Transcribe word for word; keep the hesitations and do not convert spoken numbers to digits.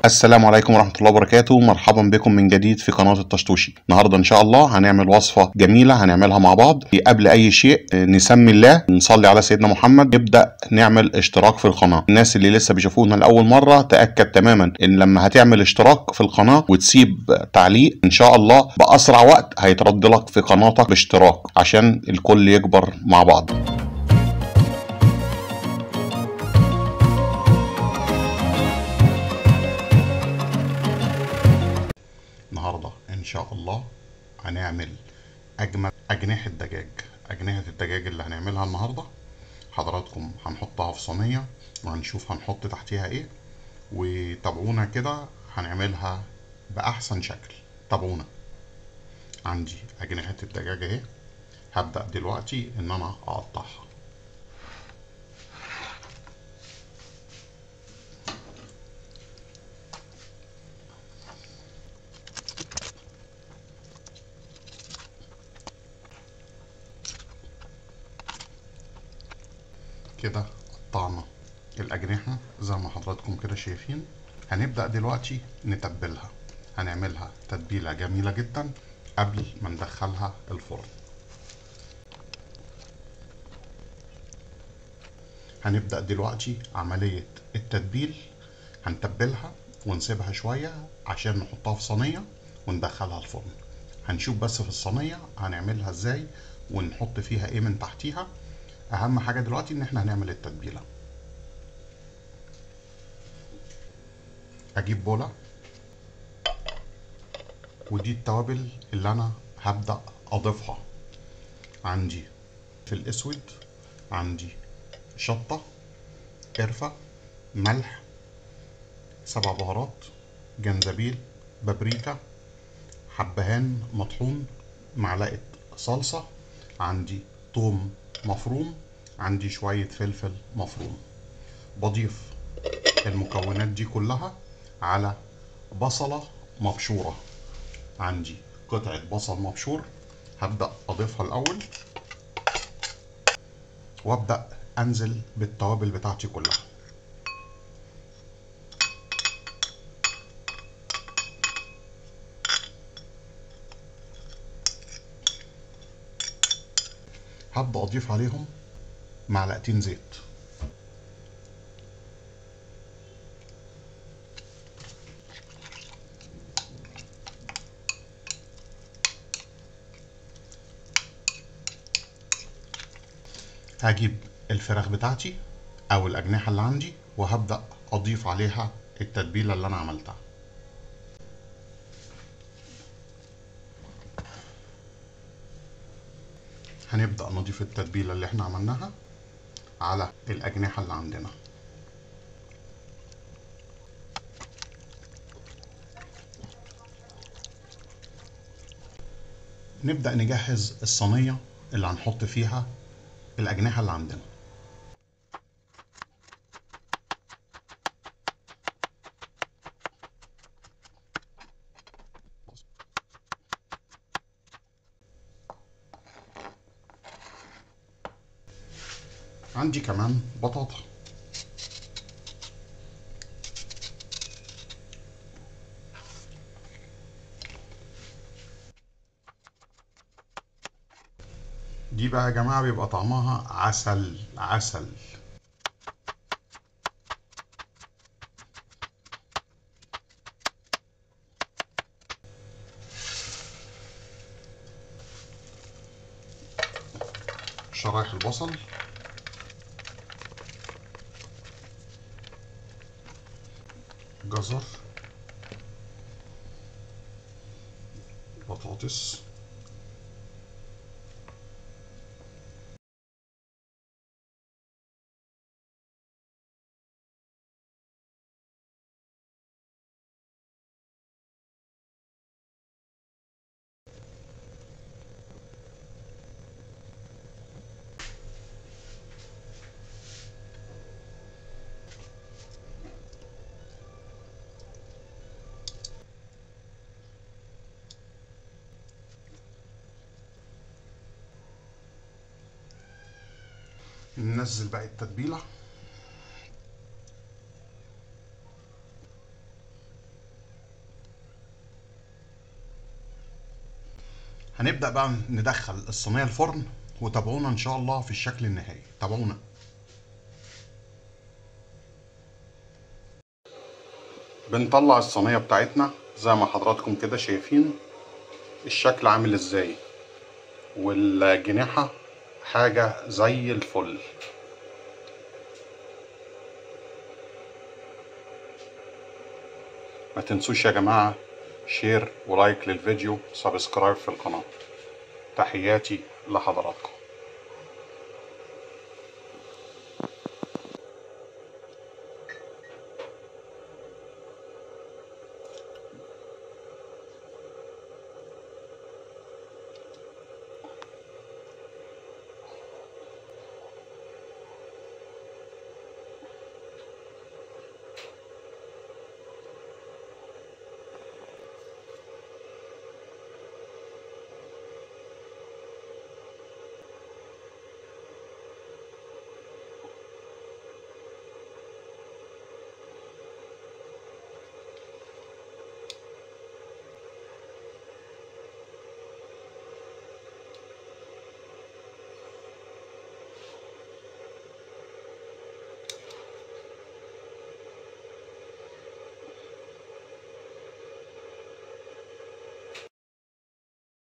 السلام عليكم ورحمة الله وبركاته. مرحبا بكم من جديد في قناة الطشطوشي. النهاردة إن شاء الله هنعمل وصفة جميلة هنعملها مع بعض. قبل أي شيء نسمي الله، نصلي على سيدنا محمد، نبدأ نعمل اشتراك في القناة. الناس اللي لسه بيشوفونا لأول مرة تأكد تماما إن لما هتعمل اشتراك في القناة وتسيب تعليق إن شاء الله بأسرع وقت هيترد لك في قناتك باشتراك عشان الكل يكبر مع بعض. النهارده ان شاء الله هنعمل اجمل اجنحه دجاج. اجنحه الدجاج اللي هنعملها النهارده حضراتكم هنحطها في صينيه وهنشوف هنحط تحتيها ايه، وتابعونا كده هنعملها باحسن شكل. تابعونا. عندي اجنحه الدجاج اهي، هبدا دلوقتي ان انا اقطعها. كده قطعنا الأجنحة زي ما حضراتكم كده شايفين. هنبدأ دلوقتي نتبلها. هنعملها تتبيلة جميلة جدا قبل ما ندخلها الفرن. هنبدأ دلوقتي عملية التتبيل. هنتبلها ونسيبها شوية عشان نحطها في صينية وندخلها الفرن. هنشوف بس في الصينية هنعملها ازاي ونحط فيها ايه من تحتيها. اهم حاجة دلوقتي ان احنا هنعمل التتبيلة. اجيب بولة، ودي التوابل اللي انا هبدأ اضيفها. عندي فلفل اسود، عندي شطة، قرفة، ملح، سبع بهارات، جنزبيل، بابريكا، حبهان مطحون، معلقة صلصة، عندي توم مفروم، عندي شوية فلفل مفروم. بضيف المكونات دي كلها على بصلة مبشورة. عندي قطعة بصل مبشور هبدأ أضيفها الأول وأبدأ أنزل بالتوابل بتاعتي كلها. هبدأ أضيف عليهم معلقتين زيت. هجيب الفراخ بتاعتي او الاجنحه اللي عندي وهبدا اضيف عليها التتبيله اللي انا عملتها. هنبدا نضيف التتبيله اللي احنا عملناها على الاجنحه اللي عندنا. نبدا نجهز الصينيه اللي هنحط فيها الاجنحه اللي عندنا. عندي كمان بطاطا. دي بقى يا جماعه بيبقى طعمها عسل عسل. شرايح البصل، جزر، بطاطس، ننزل بقى التتبيله. هنبدأ بقى ندخل الصينية الفرن، وتابعونا ان شاء الله في الشكل النهائي. تابعونا. بنطلع الصينية بتاعتنا زي ما حضراتكم كده شايفين الشكل عامل ازاي، والجناحة حاجة زي الفل. ما تنسوش يا جماعة شير ولايك للفيديو، سبسكرايب في القناة. تحياتي لحضراتكم.